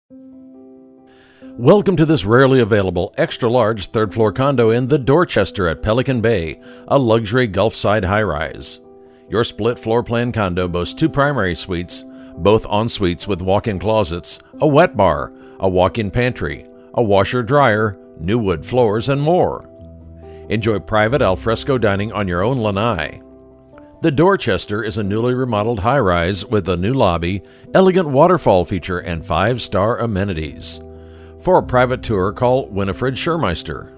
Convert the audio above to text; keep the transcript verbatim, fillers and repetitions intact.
Welcome to this rarely available extra-large third-floor condo in the Dorchester at Pelican Bay, a luxury Gulfside high-rise. Your split-floor-plan condo boasts two primary suites, both en-suites with walk-in closets, a wet bar, a walk-in pantry, a washer-dryer, new wood floors, and more. Enjoy private alfresco dining on your own lanai. The Dorchester is a newly remodeled high-rise with a new lobby, elegant waterfall feature, and five-star amenities. For a private tour, call Winifred Schirrmeister.